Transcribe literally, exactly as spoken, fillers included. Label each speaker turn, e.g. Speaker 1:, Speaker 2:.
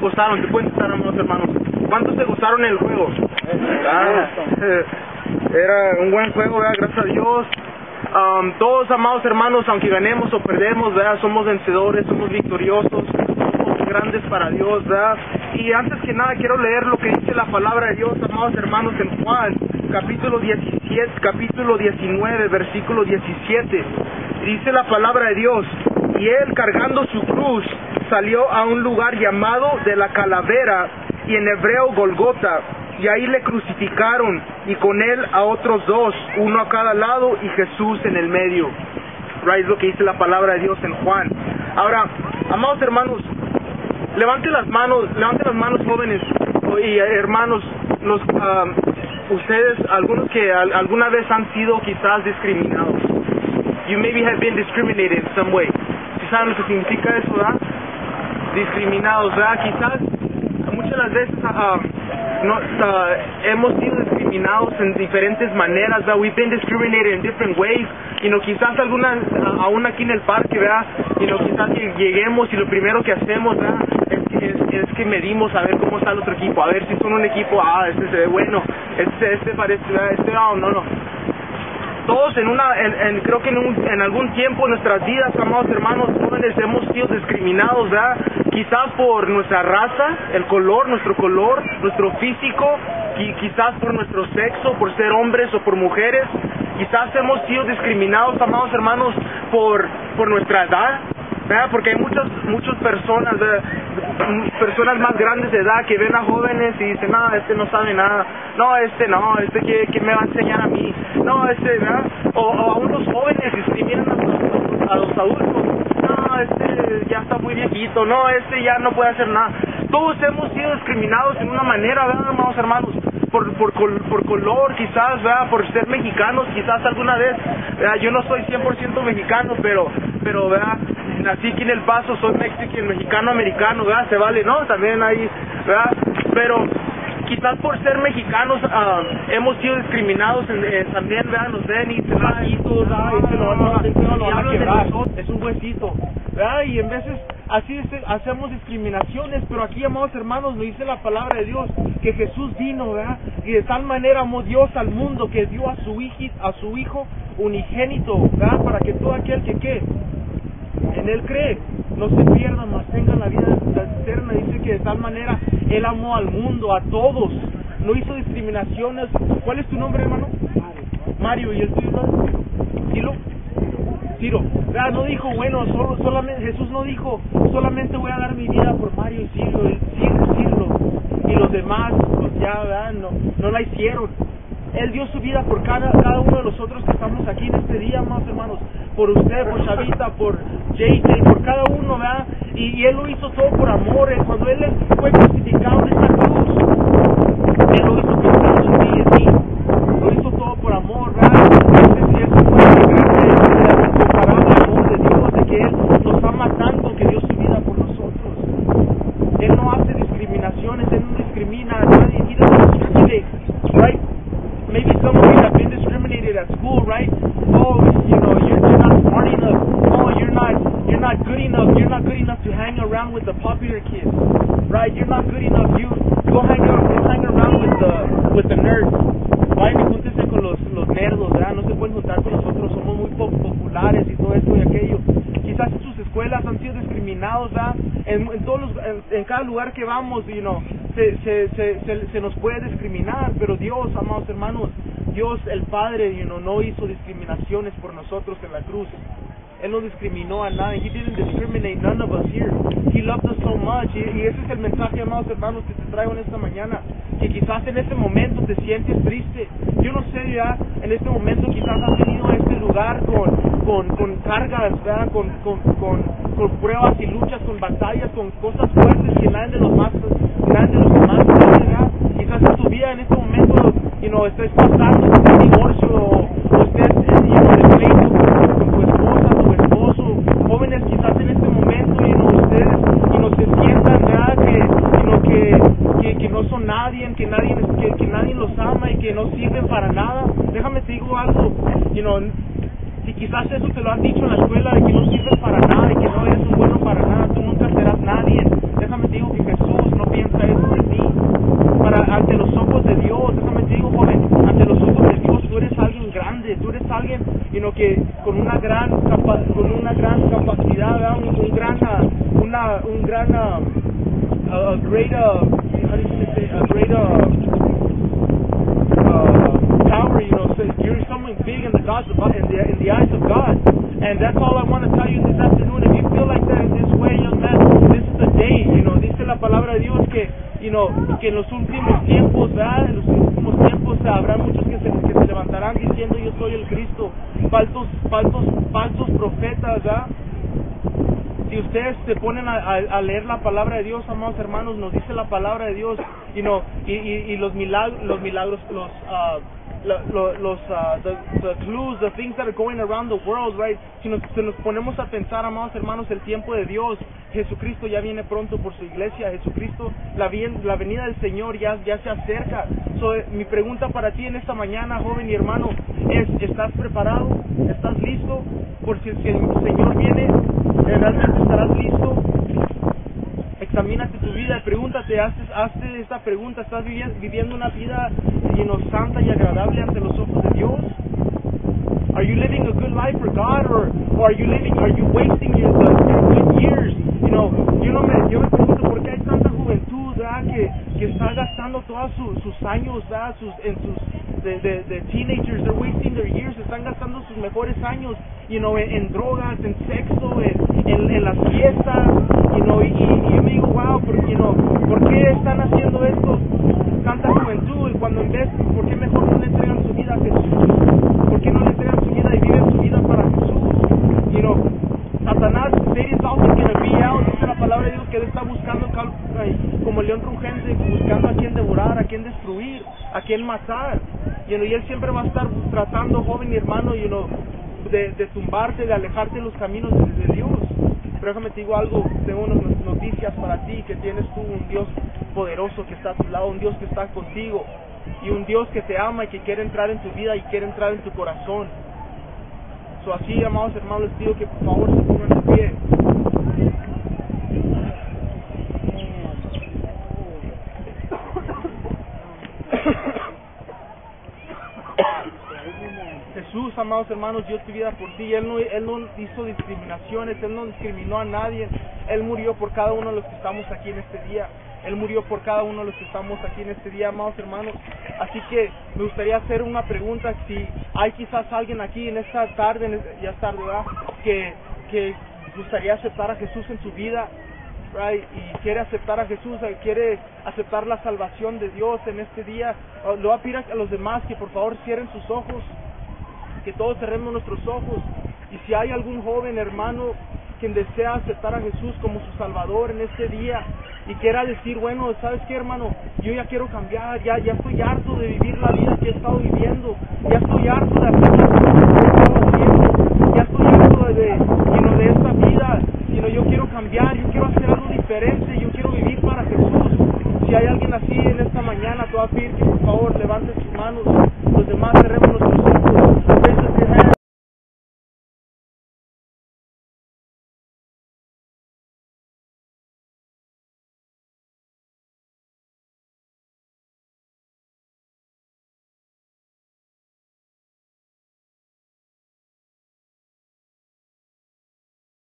Speaker 1: gozaron? ¿Te pueden estar, amados hermanos? ¿Cuántos se gozaron en el juego? Ah, eh, era un buen juego, ¿verdad? Gracias a Dios. Um, todos, amados hermanos, aunque ganemos o perdemos, ¿verdad? Somos vencedores, somos victoriosos, somos grandes para Dios, ¿verdad? Y antes que nada quiero leer lo que dice la palabra de Dios, amados hermanos, en Juan, capítulo diecisiete, capítulo diecinueve, versículo diecisiete. Dice la palabra de Dios: y él, cargando su cruz, salió a un lugar llamado de la Calavera, y en hebreo Golgota, y ahí le crucificaron, y con él a otros dos, uno a cada lado y Jesús en el medio. Right, es lo que dice la palabra de Dios en Juan. Ahora, amados hermanos, levanten las manos, levanten las manos, jóvenes y hermanos, los, uh, ustedes, algunos que al, alguna vez han sido quizás discriminados. You maybe have been discriminated in some way. ¿Sí saben lo que significa eso, verdad? Discriminados, ¿verdad? Quizás muchas de las veces uh, no, uh, hemos sido discriminados en diferentes maneras, ¿verdad? We've been discriminated in different ways. Y no, quizás algunas, uh, aún aquí en el parque, ¿verdad? Y no, quizás que lleguemos y lo primero que hacemos, ¿verdad? Es que, es, es que medimos a ver cómo está el otro equipo, a ver si son un equipo, ah, este se ve bueno, este, este parece, ¿verdad? Este, no, no, no. Todos en una, en, en, creo que en, un, en algún tiempo en nuestras vidas, amados hermanos jóvenes, hemos sido discriminados, ¿verdad? Quizás por nuestra raza, el color, nuestro color, nuestro físico, y quizás por nuestro sexo, por ser hombres o por mujeres. Quizás hemos sido discriminados, amados hermanos, por, por nuestra edad, ¿verdad? Porque hay muchas, muchas personas, ¿verdad? Personas más grandes de edad que ven a jóvenes y dicen, no, este no sabe nada, no, este no, este que, que me va a enseñar a mí, no, este, ¿verdad? O, o a unos jóvenes discriminan a los, a los adultos, no, este ya está muy viejito, no, este ya no puede hacer nada. Todos hemos sido discriminados en una manera, ¿verdad, amados hermanos? Por, por, por color, quizás, ¿verdad? Por ser mexicanos, quizás alguna vez, ¿verdad? Yo no soy cien por ciento mexicano, pero, pero, ¿verdad? Nací aquí en El Paso, soy mexicano, mexicano-americano, ¿verdad? Se vale, ¿no? También ahí, ¿verdad? Pero quizás por ser mexicanos uh, hemos sido discriminados en, eh, también, ¿verdad? Nos ven y dicen, ah, y tú, ah, y lo van a quebrar, es un huesito, ¿verdad? Y en veces así es, hacemos discriminaciones, pero aquí, amados hermanos, lo dice la palabra de Dios, que Jesús vino, ¿verdad? Y de tal manera amó Dios al mundo que dio a su hijo, a su hijo unigénito, ¿verdad? Para que todo aquel que, ¿qué? En él cree, no se pierda, mas tenga la vida eterna. Dice que de tal manera él amó al mundo, a todos, no hizo discriminaciones. ¿Cuál es tu nombre, hermano? Mario. ¿Y el tuyo, hermano? Ciro. Ciro. ¿Verdad? No dijo, bueno, solo, solamente, Jesús no dijo, solamente voy a dar mi vida por Mario y Ciro, Ciro, Ciro, y los demás, pues ya, ¿verdad? No, no la hicieron. Él dio su vida por cada, cada uno de nosotros que estamos aquí en este día, más hermanos, por usted, por Chavita, por J J, por cada uno, ¿verdad? Y, y Él lo hizo todo por amor. ¿eh? Cuando Él fue crucificado en esta cruz, Él lo hizo pensando en ti y en mí. Lo hizo todo por amor, ¿verdad? Ese, ese fue el grande, incomparable amor de Dios, de que Él nos ama tanto que dio su vida por nosotros. Él no hace discriminaciones, Él no discrimina a nadie. He doesn't discriminate, right? Maybe some of you have been discriminated at school, right? Oh, you know, you're, you're not smart enough. Oh, you're not, you're not good enough. You're not good enough to hang around with the popular kids, right? You're not good enough. You go hang around, go hang around with the, with the nerds. Vayan y júntense con los, los nerdos, ¿verdad? No se pueden juntar con nosotros. Somos muy po populares y todo esto y aquello. Quizás en sus escuelas han sido discriminados, ¿verdad? En, en todos los, en, en cada lugar que vamos, you know, se, se, se, se, se nos puede discriminar, pero Dios, amados hermanos, Dios el Padre, you know, no hizo discriminaciones por nosotros en la cruz. Él no discriminó a nadie. He didn't discriminate none of us here. He loved us so much. Y, y ese es el mensaje, amados hermanos, que te traigo en esta mañana. Que quizás en este momento te sientes triste. Yo no sé, ya, en este momento quizás has venido a este lugar con, con, con cargas, ¿verdad? Con, con, con, con pruebas y luchas, con batallas, con cosas fuertes que nadie de los más, nadie de los demás tiene, ¿verdad? Quizás en tu vida en este momento, you know, estés pasando por un divorcio o, o estés, you know, de pleito con, con tu esposa, tu esposo. Jóvenes, quizás en este momento, you know, ustedes, you know, se sientan, ¿verdad? Que, you know, que, que, que no son nadie, que nadie, que, que nadie los ama y que no sirven para nada. Déjame te digo algo, you know, si quizás eso te lo han dicho en la escuela, de que no sirves para nada y que no eres un bueno para nada, tú nunca serás nadie. Déjame te digo que Jesús no con una gran capa, con una gran capacidad, ¿verdad? un, un gran uh, una un gran uh, a, a great uh, how do you say a great uh, uh, power, you know, so you're something big in the God's in the in the eyes of God, and that's all I want to tell you this afternoon. If you feel like that in this way, young man, this is the day, you know. Dice la palabra de Dios que, you know, que en los últimos tiempos, ¿verdad? En los últimos tiempos habrá muchos que se, que se levantarán diciendo yo soy el Cristo, falsos, falsos, falsos profetas, ¿verdad? Si ustedes se ponen a, a, a leer la palabra de Dios, amados hermanos, nos dice la palabra de Dios, you know, y, y, y los milagros, los milagros, los uh, los, los uh, the, the clues, the things that are going around the world, right? Si nos, si nos ponemos a pensar, amados hermanos, el tiempo de Dios, Jesucristo ya viene pronto por su iglesia, Jesucristo, la, bien, la venida del Señor ya, ya se acerca. So, eh, mi pregunta para ti en esta mañana, joven y hermano, es, ¿estás preparado? ¿Estás listo? Por si el Señor viene, ¿realmente estarás listo? Examínate tu vida y pregúntate, hazte, hazte esta pregunta, ¿estás viviendo, viviendo una vida you know, santa y agradable ante los ojos de Dios? Are you living a good life for God, or, or are you living, are you wasting your, your good years? You know, yo, no me, yo me pregunto por qué hay tanta juventud, ¿verdad? Que, que está gastando todos su, sus años, ¿verdad? Sus, en sus de, de, de teenagers, they're wasting their years, están gastando sus mejores años, you know, en, en drogas, en sexo, en, en, en las fiestas, you know, y, y yo me digo, wow, porque, you know, ¿por qué están haciendo esto? Tanta juventud, cuando en vez, ¿por qué mejor no le entregan su vida a Jesús? ¿Por qué no le entregan su vida y viven su vida para Jesús? You know, Satanás, Satan's always going to be out, dice la palabra de Dios que él está buscando como el león rugente, buscando a quien devorar, a quien destruir, a quien matar. You know, y él siempre va a estar tratando, joven y hermano, you know, de, de tumbarte, de alejarte de los caminos de, de Dios. Pero déjame te digo algo, tengo unas noticias para ti, que tienes tú un Dios poderoso que está a tu lado, un Dios que está contigo, y un Dios que te ama y que quiere entrar en tu vida y quiere entrar en tu corazón. So, así, amados hermanos, les pido que por favor se pongan de pie. Jesús, amados hermanos, dio su vida por ti. Él no, él no hizo discriminaciones, Él no discriminó a nadie. Él murió por cada uno de los que estamos aquí en este día. Él murió por cada uno de los que estamos aquí en este día, amados hermanos. Así que me gustaría hacer una pregunta. Si hay quizás alguien aquí en esta tarde, en este, ya es tarde, ¿verdad? Que, que gustaría aceptar a Jesús en su vida, right? Y quiere aceptar a Jesús, quiere aceptar la salvación de Dios en este día. Le voy a pedir a los demás que por favor cierren sus ojos, que todos cerremos nuestros ojos. Y si hay algún joven hermano quien desea aceptar a Jesús como su Salvador en este día y quiera decir, bueno, ¿sabes qué, hermano? Yo ya quiero cambiar, ya, ya estoy harto de vivir la vida que he estado viviendo, ya estoy harto de hacer las cosas